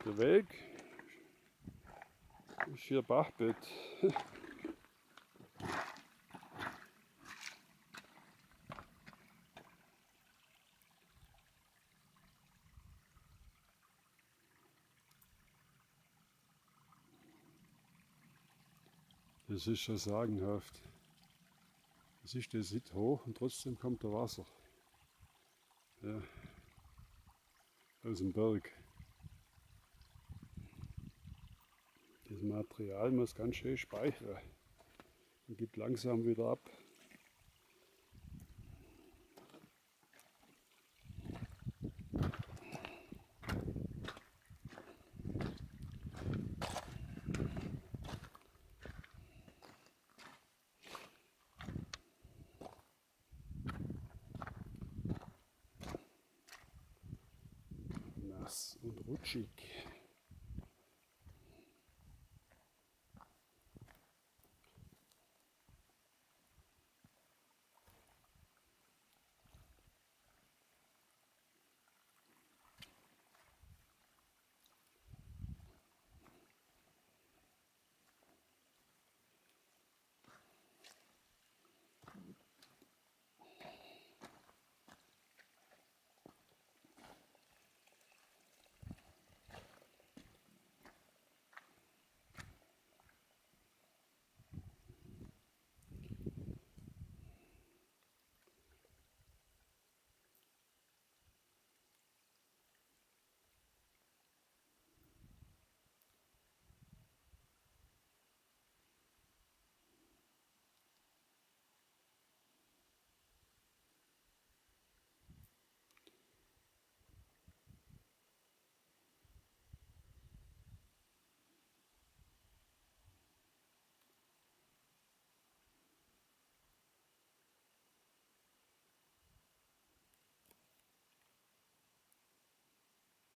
Der Weg ist hier Bachbett. Das ist schon sagenhaft. Das ist der Sitt hoch und trotzdem kommt da Wasser. Ja, aus dem Berg. Das Material muss ganz schön speichern und gibt langsam wieder ab. Nass und rutschig.